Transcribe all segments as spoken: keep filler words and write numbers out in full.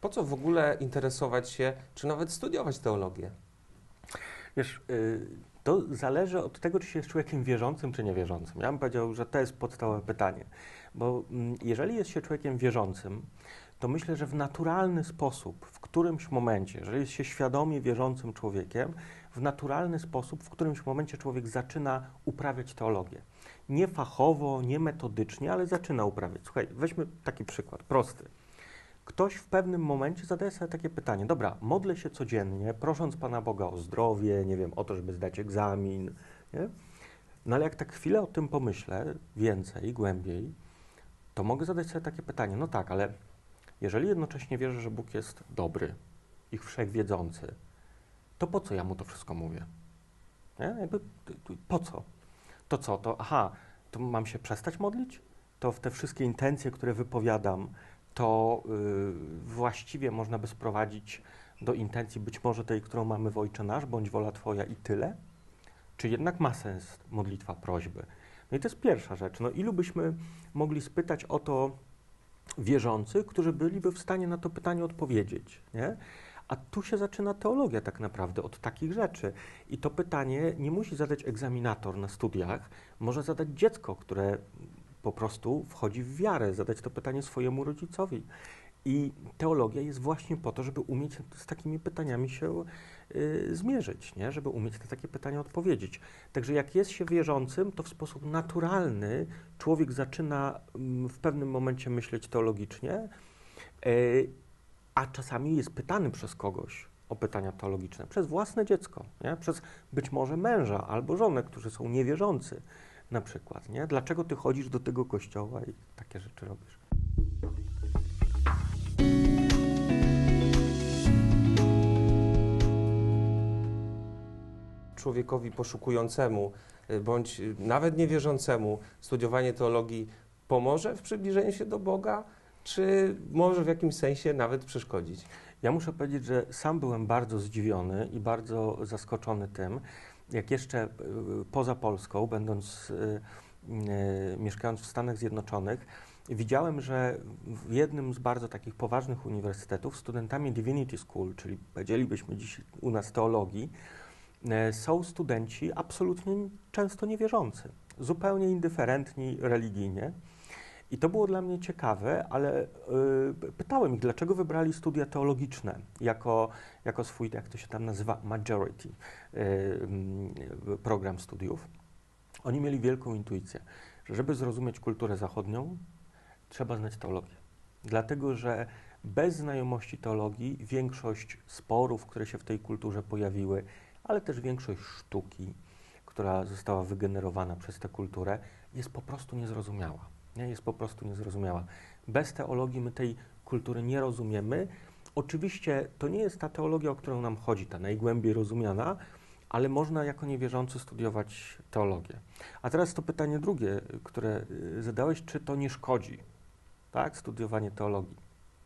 Po co w ogóle interesować się, czy nawet studiować teologię? Wiesz, y, to zależy od tego, czy się jest człowiekiem wierzącym, czy niewierzącym. Ja bym powiedział, że to jest podstawowe pytanie. Bo mm, jeżeli jest się człowiekiem wierzącym, to myślę, że w naturalny sposób, w którymś momencie, jeżeli jest się świadomie wierzącym człowiekiem, w naturalny sposób, w którymś momencie człowiek zaczyna uprawiać teologię. Nie fachowo, nie metodycznie, ale zaczyna uprawiać. Słuchaj, weźmy taki przykład, prosty. Ktoś w pewnym momencie zadaje sobie takie pytanie, dobra, modlę się codziennie, prosząc Pana Boga o zdrowie, nie wiem, o to, żeby zdać egzamin, nie? No ale jak tak chwilę o tym pomyślę, więcej, głębiej, to mogę zadać sobie takie pytanie, no tak, ale jeżeli jednocześnie wierzę, że Bóg jest dobry i wszechwiedzący, to po co ja Mu to wszystko mówię? Nie? Jakby, po co? To co? To aha, to mam się przestać modlić? To w te wszystkie intencje, które wypowiadam, to yy, właściwie można by sprowadzić do intencji być może tej, którą mamy w Ojcze Nasz, bądź wola Twoja i tyle? Czy jednak ma sens modlitwa prośby? No i to jest pierwsza rzecz. No ilu byśmy mogli spytać o to wierzących, którzy byliby w stanie na to pytanie odpowiedzieć, nie? A tu się zaczyna teologia tak naprawdę od takich rzeczy. I to pytanie nie musi zadać egzaminator na studiach, może zadać dziecko, które po prostu wchodzi w wiarę, zadać to pytanie swojemu rodzicowi. I teologia jest właśnie po to, żeby umieć z takimi pytaniami się y, zmierzyć, nie? Żeby umieć na takie pytania odpowiedzieć. Także jak jest się wierzącym, to w sposób naturalny człowiek zaczyna y, w pewnym momencie myśleć teologicznie, y, a czasami jest pytany przez kogoś o pytania teologiczne, przez własne dziecko, nie? Przez być może męża albo żonę, którzy są niewierzący na przykład. Nie? Dlaczego ty chodzisz do tego kościoła i takie rzeczy robisz? Człowiekowi poszukującemu, bądź nawet niewierzącemu studiowanie teologii pomoże w przybliżeniu się do Boga, czy może w jakimś sensie nawet przeszkodzić? Ja muszę powiedzieć, że sam byłem bardzo zdziwiony i bardzo zaskoczony tym, jak jeszcze y, poza Polską, będąc, y, y, mieszkając w Stanach Zjednoczonych, widziałem, że w jednym z bardzo takich poważnych uniwersytetów studentami Divinity School, czyli powiedzielibyśmy dziś u nas teologii, y, są studenci absolutnie często niewierzący, zupełnie indyferentni religijnie. I to było dla mnie ciekawe, ale y, pytałem ich, dlaczego wybrali studia teologiczne jako, jako swój, jak to się tam nazywa, majority y, y, program studiów. Oni mieli wielką intuicję, że żeby zrozumieć kulturę zachodnią, trzeba znać teologię. Dlatego, że bez znajomości teologii większość sporów, które się w tej kulturze pojawiły, ale też większość sztuki, która została wygenerowana przez tę kulturę, jest po prostu niezrozumiała. Nie, jest po prostu niezrozumiała. Bez teologii my tej kultury nie rozumiemy. Oczywiście to nie jest ta teologia, o którą nam chodzi, ta najgłębiej rozumiana, ale można jako niewierzący studiować teologię. A teraz to pytanie drugie, które zadałeś, czy to nie szkodzi, tak, studiowanie teologii.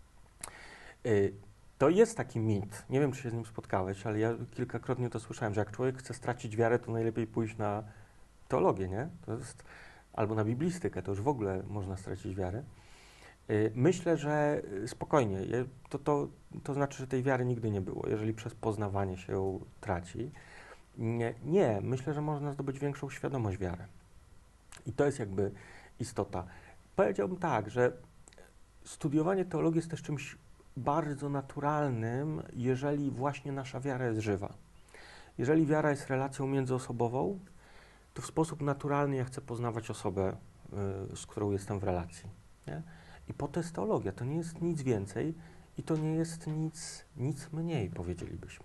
Yy, to jest taki mit, nie wiem, czy się z nim spotkałeś, ale ja kilkakrotnie to słyszałem, że jak człowiek chce stracić wiarę, to najlepiej pójść na teologię, nie? To jest... albo na biblistykę, to już w ogóle można stracić wiarę. Myślę, że spokojnie, to, to, to znaczy, że tej wiary nigdy nie było, jeżeli przez poznawanie się ją traci. Nie, nie, myślę, że można zdobyć większą świadomość wiary. I to jest jakby istota. Powiedziałbym tak, że studiowanie teologii jest też czymś bardzo naturalnym, jeżeli właśnie nasza wiara jest żywa. Jeżeli wiara jest relacją międzyosobową, to w sposób naturalny ja chcę poznawać osobę, y, z którą jestem w relacji. Nie? I po to jest teologia. To nie jest nic więcej i to nie jest nic, nic mniej, powiedzielibyśmy.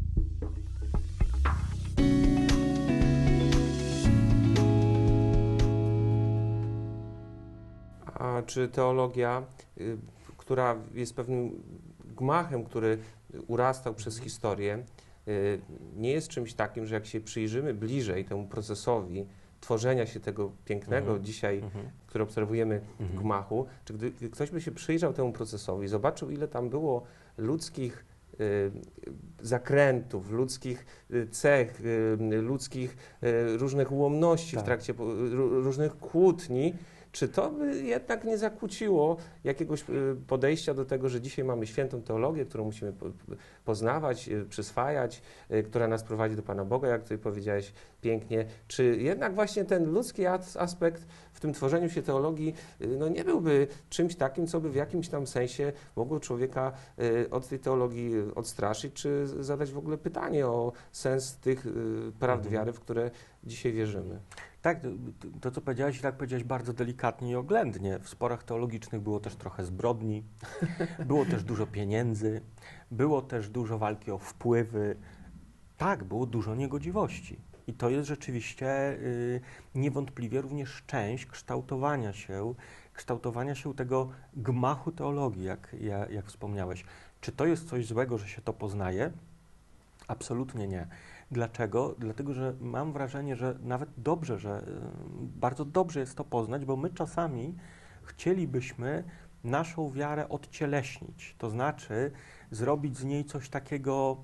A czy teologia, y, która jest pewnym gmachem, który urastał przez historię, y, nie jest czymś takim, że jak się przyjrzymy bliżej temu procesowi tworzenia się tego pięknego Mhm. dzisiaj, Mhm. które obserwujemy Mhm. w gmachu, czy gdy, gdy ktoś by się przyjrzał temu procesowi, zobaczył, ile tam było ludzkich y, zakrętów, ludzkich y, cech, y, ludzkich y, różnych ułomności Tak. w trakcie, y, różnych kłótni, czy to by jednak nie zakłóciło jakiegoś y, podejścia do tego, że dzisiaj mamy świętą teologię, którą musimy po, poznawać, y, przyswajać, y, która nas prowadzi do Pana Boga, jak tutaj powiedziałeś pięknie. Czy jednak właśnie ten ludzki as- aspekt w tym tworzeniu się teologii y, no nie byłby czymś takim, co by w jakimś tam sensie mogło człowieka y, od tej teologii y, odstraszyć, czy zadać w ogóle pytanie o sens tych y, prawd Mhm. wiary, w które dzisiaj wierzymy? Tak, to, to co powiedziałeś, tak powiedziałeś bardzo delikatnie i oględnie. W sporach teologicznych było też trochę zbrodni, było też dużo pieniędzy, było też dużo walki o wpływy. Tak, było dużo niegodziwości. I to jest rzeczywiście y, niewątpliwie również część kształtowania się, kształtowania się tego gmachu teologii, jak, jak, jak wspomniałeś. Czy to jest coś złego, że się to poznaje? Absolutnie nie. Dlaczego? Dlatego, że mam wrażenie, że nawet dobrze, że y, bardzo dobrze jest to poznać, bo my czasami chcielibyśmy naszą wiarę odcieleśnić, to znaczy zrobić z niej coś takiego,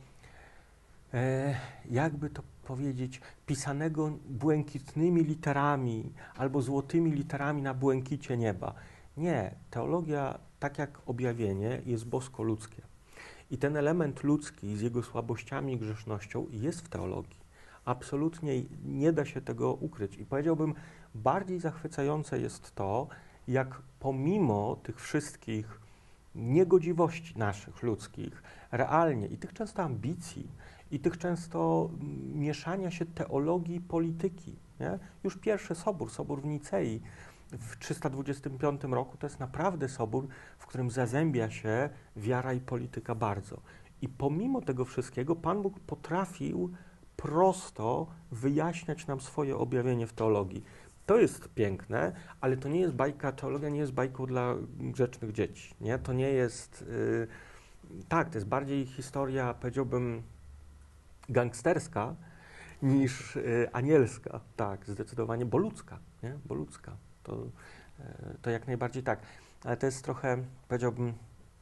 e, jakby to powiedzieć, pisanego błękitnymi literami albo złotymi literami na błękicie nieba. Nie, teologia, tak jak objawienie, jest bosko-ludzkie. I ten element ludzki z jego słabościami i grzesznością jest w teologii. Absolutnie nie da się tego ukryć. I powiedziałbym, bardziej zachwycające jest to, jak pomimo tych wszystkich niegodziwości naszych ludzkich, realnie i tych często ambicji, i tych często mieszania się teologii i polityki. Nie? Już pierwszy sobór, sobór w Nicei w trzysta dwudziestym piątym roku, to jest naprawdę sobór, w którym zazębia się wiara i polityka bardzo. I pomimo tego wszystkiego Pan Bóg potrafił prosto wyjaśniać nam swoje objawienie w teologii. To jest piękne, ale to nie jest bajka, teologia nie jest bajką dla grzecznych dzieci. Nie? To nie jest... Yy, tak, to jest bardziej historia, powiedziałbym, gangsterska niż y, anielska. Tak, zdecydowanie, bo ludzka, nie? Bo ludzka. To, y, to jak najbardziej tak. Ale to jest trochę, powiedziałbym,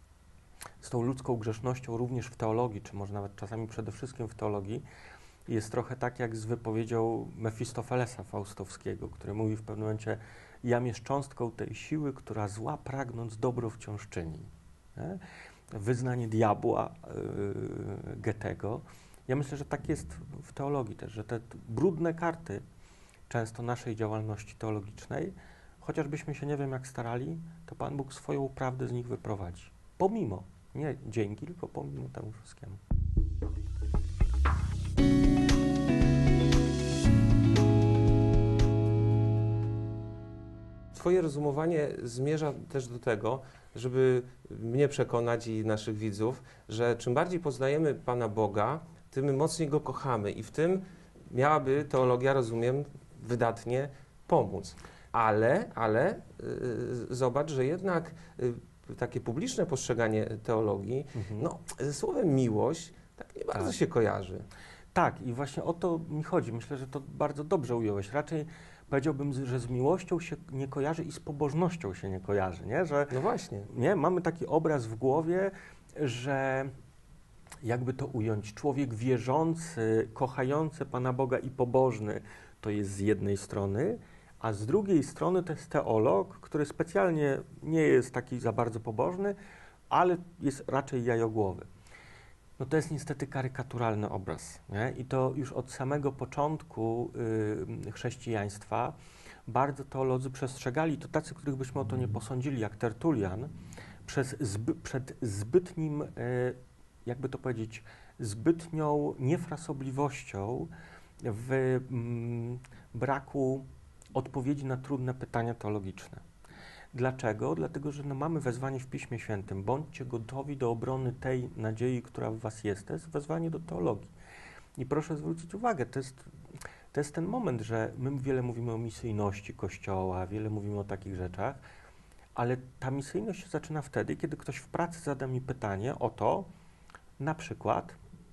z tą ludzką grzesznością również w teologii, czy może nawet czasami przede wszystkim w teologii, jest trochę tak jak z wypowiedzią Mefistofelesa Faustowskiego, który mówi w pewnym momencie: jam jest cząstką tej siły, która zła pragnąc dobro wciąż czyni. Nie? Wyznanie diabła yy, Goethego. Ja myślę, że tak jest w teologii też, że te brudne karty często naszej działalności teologicznej, chociażbyśmy się nie wiem jak starali, to Pan Bóg swoją prawdę z nich wyprowadzi. Pomimo, nie dzięki, tylko pomimo temu wszystkiemu. Twoje rozumowanie zmierza też do tego, żeby mnie przekonać i naszych widzów, że czym bardziej poznajemy Pana Boga, tym mocniej Go kochamy i w tym miałaby teologia, rozumiem, wydatnie pomóc. Ale, ale yy, zobacz, że jednak yy, takie publiczne postrzeganie teologii, Mhm. no, ze słowem miłość tak nie bardzo Tak. się kojarzy. Tak, i właśnie o to mi chodzi. Myślę, że to bardzo dobrze ująłeś. Raczej powiedziałbym, że z miłością się nie kojarzy i z pobożnością się nie kojarzy, nie? Że No właśnie. nie? Mamy taki obraz w głowie, że jakby to ująć, człowiek wierzący, kochający Pana Boga i pobożny to jest z jednej strony, a z drugiej strony to jest teolog, który specjalnie nie jest taki za bardzo pobożny, ale jest raczej jajogłowy. No to jest niestety karykaturalny obraz, nie? I to już od samego początku y, chrześcijaństwa bardzo teolodzy przestrzegali, to tacy, których byśmy o to nie posądzili, jak Tertulian, przez zby, przed zbytnim, y, jakby to powiedzieć, zbytnią niefrasobliwością w mm, braku odpowiedzi na trudne pytania teologiczne. Dlaczego? Dlatego, że no mamy wezwanie w Piśmie Świętym. Bądźcie gotowi do obrony tej nadziei, która w was jest. To jest wezwanie do teologii. I proszę zwrócić uwagę, to jest, to jest ten moment, że my wiele mówimy o misyjności Kościoła, wiele mówimy o takich rzeczach, ale ta misyjność się zaczyna wtedy, kiedy ktoś w pracy zada mi pytanie o to, na przykład,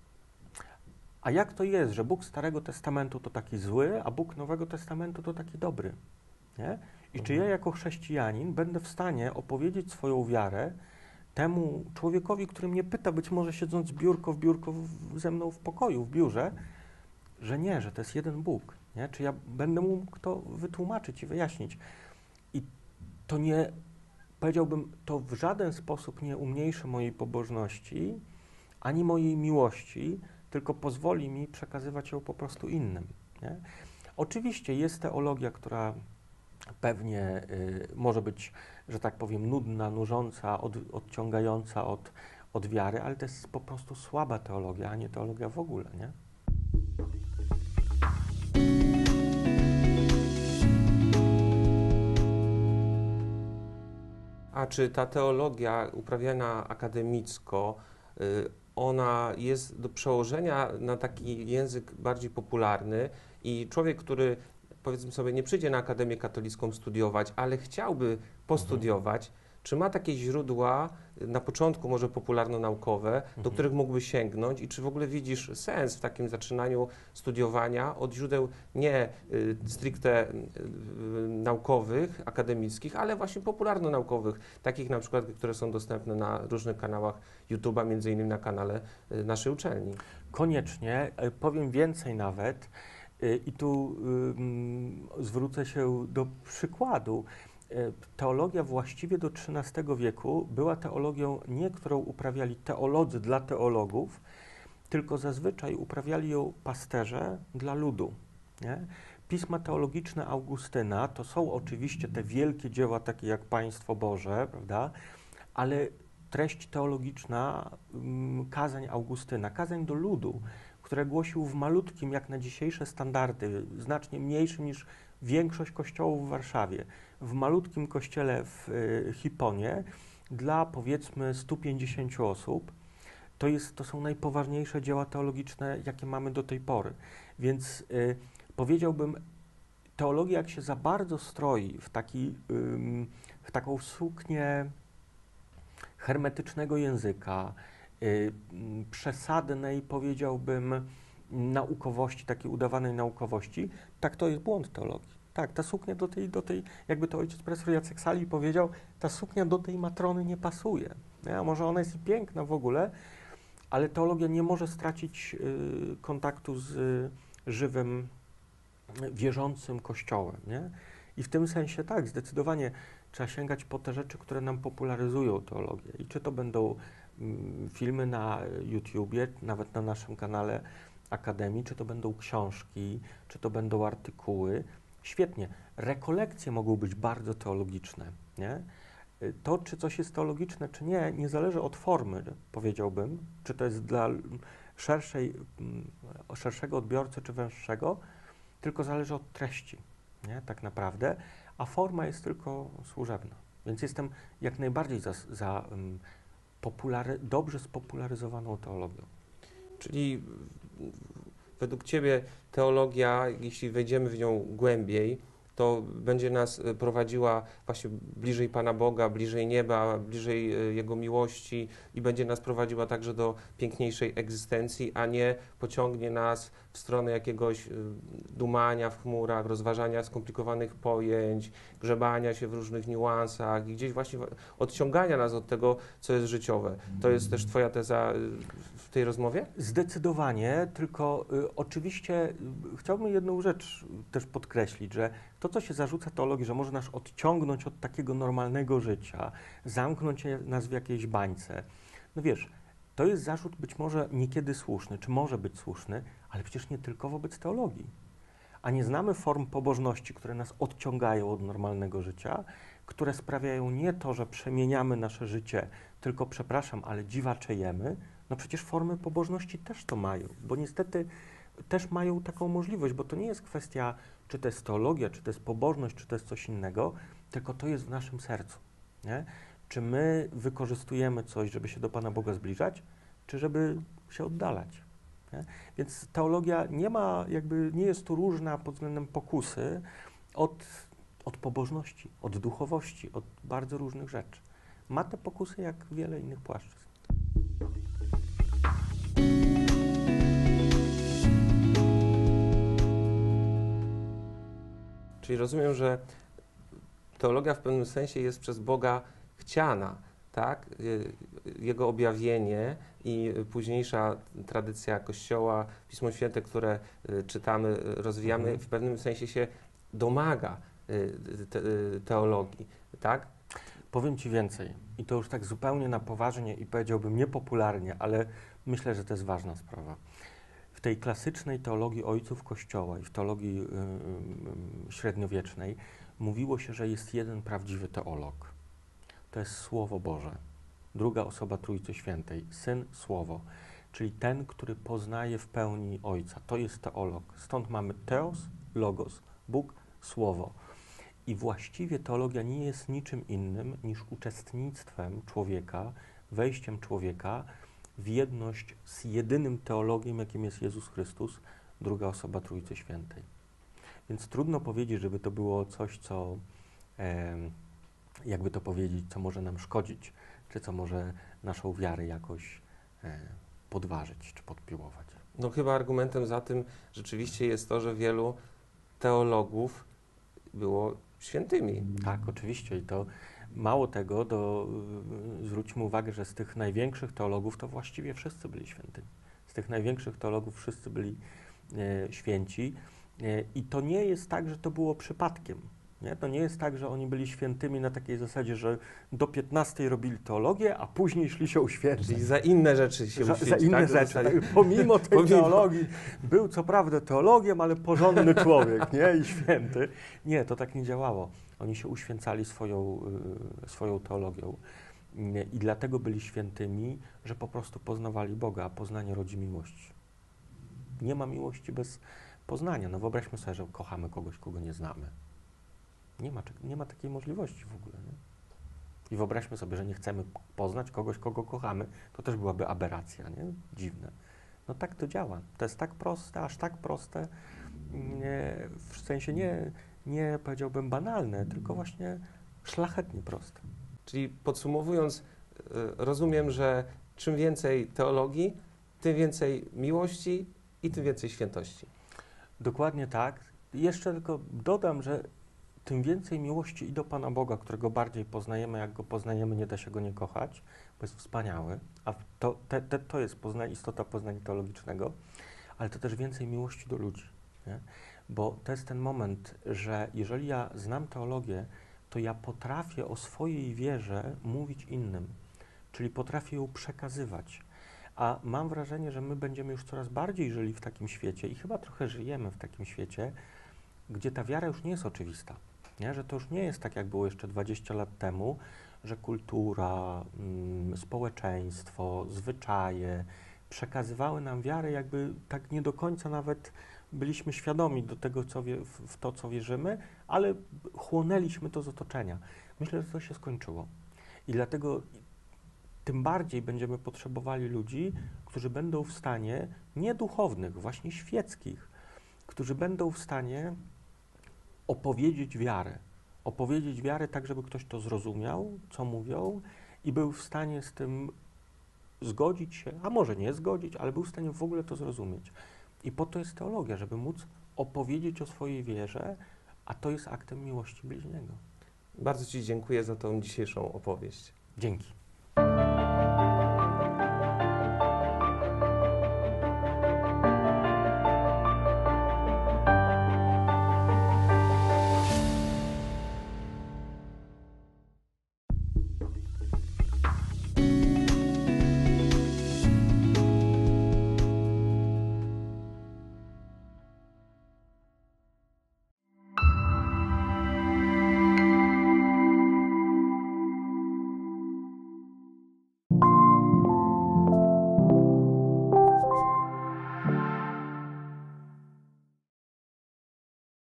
a jak to jest, że Bóg Starego Testamentu to taki zły, a Bóg Nowego Testamentu to taki dobry? Nie? I czy ja jako chrześcijanin będę w stanie opowiedzieć swoją wiarę temu człowiekowi, który mnie pyta, być może siedząc biurko w biurko w, ze mną w pokoju, w biurze, że nie, że to jest jeden Bóg. Nie? Czy ja będę mógł to wytłumaczyć i wyjaśnić? I to nie, powiedziałbym, to w żaden sposób nie umniejszy mojej pobożności, ani mojej miłości, tylko pozwoli mi przekazywać ją po prostu innym. Nie? Oczywiście jest teologia, która pewnie y, może być, że tak powiem, nudna, nużąca, od, odciągająca od, od wiary, ale to jest po prostu słaba teologia, a nie teologia w ogóle, nie? A czy ta teologia uprawiana akademicko, y, ona jest do przełożenia na taki język bardziej popularny i człowiek, który powiedzmy sobie nie przyjdzie na Akademię Katolicką studiować, ale chciałby postudiować, mhm. czy ma takie źródła, na początku może popularno-naukowe, mhm. do których mógłby sięgnąć i czy w ogóle widzisz sens w takim zaczynaniu studiowania od źródeł nie y, stricte y, y, naukowych, akademickich, ale właśnie popularno-naukowych, takich na przykład, które są dostępne na różnych kanałach YouTube'a, między innymi na kanale y, naszej uczelni? Koniecznie, powiem więcej nawet i tu y, zwrócę się do przykładu. Teologia właściwie do trzynastego wieku była teologią nie, którą uprawiali teolodzy dla teologów, tylko zazwyczaj uprawiali ją pasterze dla ludu. Nie? Pisma teologiczne Augustyna to są oczywiście te wielkie dzieła, takie jak Państwo Boże, prawda? Ale treść teologiczna um, kazań Augustyna, kazań do ludu, które głosił w malutkim, jak na dzisiejsze standardy, znacznie mniejszym niż większość kościołów w Warszawie, w malutkim kościele w y, Hiponie dla powiedzmy stu pięćdziesięciu osób, to, jest, to są najpoważniejsze dzieła teologiczne, jakie mamy do tej pory. Więc y, powiedziałbym, teologia jak się za bardzo stroi w, taki, y, w taką suknię hermetycznego języka, y, przesadnej, powiedziałbym, naukowości, takiej udawanej naukowości, tak to jest błąd teologii. Tak, ta suknia do tej, do tej, jakby to ojciec profesor Jacek Sali powiedział, ta suknia do tej matrony nie pasuje. Nie? A może ona jest piękna w ogóle, ale teologia nie może stracić y, kontaktu z y, żywym, wierzącym Kościołem. Nie? I w tym sensie tak, zdecydowanie trzeba sięgać po te rzeczy, które nam popularyzują teologię. I czy to będą mm, filmy na YouTubie, nawet na naszym kanale Akademii, czy to będą książki, czy to będą artykuły. Świetnie. Rekolekcje mogą być bardzo teologiczne. Nie? To, czy coś jest teologiczne, czy nie, nie zależy od formy, powiedziałbym, czy to jest dla szerszej, szerszego odbiorcy, czy węższego, tylko zależy od treści, nie? Tak naprawdę, a forma jest tylko służebna. Więc jestem jak najbardziej za, za um, populary, dobrze spopularyzowaną teologią. Czyli według Ciebie teologia, jeśli wejdziemy w nią głębiej, to będzie nas prowadziła właśnie bliżej Pana Boga, bliżej nieba, bliżej Jego miłości i będzie nas prowadziła także do piękniejszej egzystencji, a nie pociągnie nas w stronę jakiegoś dumania w chmurach, rozważania skomplikowanych pojęć, grzebania się w różnych niuansach i gdzieś właśnie odciągania nas od tego, co jest życiowe. To jest też Twoja teza w tej rozmowie? Zdecydowanie, tylko y, oczywiście y, chciałbym jedną rzecz też podkreślić, że to, co się zarzuca teologii, że może nas odciągnąć od takiego normalnego życia, zamknąć nas w jakiejś bańce. No wiesz, to jest zarzut być może niekiedy słuszny, czy może być słuszny, ale przecież nie tylko wobec teologii. A nie znamy form pobożności, które nas odciągają od normalnego życia, które sprawiają nie to, że przemieniamy nasze życie, tylko, przepraszam, ale dziwaczejemy. No przecież formy pobożności też to mają, bo niestety też mają taką możliwość, bo to nie jest kwestia, czy to jest teologia, czy to jest pobożność, czy to jest coś innego, tylko to jest w naszym sercu. Nie? Czy my wykorzystujemy coś, żeby się do Pana Boga zbliżać, czy żeby się oddalać. Nie? Więc teologia nie ma, jakby nie jest tu różna pod względem pokusy od, od pobożności, od duchowości, od bardzo różnych rzeczy. Ma te pokusy jak wiele innych płaszczyzn. Czyli rozumiem, że teologia w pewnym sensie jest przez Boga chciana, tak? Jego objawienie i późniejsza tradycja Kościoła, Pismo Święte, które czytamy, rozwijamy, w pewnym sensie się domaga y, te, y, teologii, tak? Powiem Ci więcej i to już tak zupełnie na poważnie i powiedziałbym niepopularnie, ale myślę, że to jest ważna sprawa. W tej klasycznej teologii ojców Kościoła i w teologii y, y, średniowiecznej mówiło się, że jest jeden prawdziwy teolog. To jest Słowo Boże, druga osoba Trójcy Świętej, Syn Słowo, czyli ten, który poznaje w pełni Ojca. To jest teolog. Stąd mamy Theos, Logos, Bóg, Słowo. I właściwie teologia nie jest niczym innym niż uczestnictwem człowieka, wejściem człowieka w jedność z jedynym teologiem, jakim jest Jezus Chrystus, druga osoba Trójcy Świętej. Więc trudno powiedzieć, żeby to było coś, co, e, jakby to powiedzieć, co może nam szkodzić, czy co może naszą wiarę jakoś e, podważyć, czy podpiłować. No chyba argumentem za tym rzeczywiście jest to, że wielu teologów było świętymi. Tak, oczywiście. I to mało tego, do, y, zwróćmy uwagę, że z tych największych teologów to właściwie wszyscy byli świętymi. Z tych największych teologów wszyscy byli e, święci. E, I to nie jest tak, że to było przypadkiem. Nie? To nie jest tak, że oni byli świętymi na takiej zasadzie, że do piętnastej robili teologię, a później szli się uświęcać. Czyli za inne rzeczy się Za, uświęcić, za inne tak? rzeczy. Tak, pomimo tej Pomimo. teologii był co prawda teologiem, ale porządny człowiek, nie? I święty. Nie, to tak nie działało. Oni się uświęcali swoją, y, swoją teologią. Nie, I dlatego byli świętymi, że po prostu poznawali Boga, a poznanie rodzi miłość. Nie ma miłości bez poznania. No wyobraźmy sobie, że kochamy kogoś, kogo nie znamy. Nie ma, nie ma takiej możliwości w ogóle. Nie? I wyobraźmy sobie, że nie chcemy poznać kogoś, kogo kochamy. To też byłaby aberracja, nie? Dziwne. No tak to działa. To jest tak proste, aż tak proste, nie, w sensie nie, nie powiedziałbym banalne, tylko właśnie szlachetnie proste. Czyli podsumowując, y, rozumiem, że czym więcej teologii, tym więcej miłości i tym więcej świętości. Dokładnie tak. Jeszcze tylko dodam, że tym więcej miłości i do Pana Boga, którego bardziej poznajemy, jak go poznajemy, nie da się go nie kochać, bo jest wspaniały, a to, te, te, to jest pozna, istota poznania teologicznego, ale to też więcej miłości do ludzi, nie? Bo to jest ten moment, że jeżeli ja znam teologię, to ja potrafię o swojej wierze mówić innym, czyli potrafię ją przekazywać. A mam wrażenie, że my będziemy już coraz bardziej żyli w takim świecie i chyba trochę żyjemy w takim świecie, gdzie ta wiara już nie jest oczywista. Nie? Że to już nie jest tak, jak było jeszcze dwadzieścia lat temu, że kultura, mm, społeczeństwo, zwyczaje przekazywały nam wiarę, jakby tak nie do końca nawet byliśmy świadomi do tego, co wie, w, w to, co wierzymy, ale chłonęliśmy to z otoczenia. Myślę, że to się skończyło. I dlatego tym bardziej będziemy potrzebowali ludzi, którzy będą w stanie, nie duchownych, właśnie świeckich, którzy będą w stanie opowiedzieć wiarę. Opowiedzieć wiarę tak, żeby ktoś to zrozumiał, co mówią i był w stanie z tym zgodzić się, a może nie zgodzić, ale był w stanie w ogóle to zrozumieć. I po to jest teologia, żeby móc opowiedzieć o swojej wierze, a to jest aktem miłości bliźniego. Bardzo Ci dziękuję za tą dzisiejszą opowieść. Dzięki.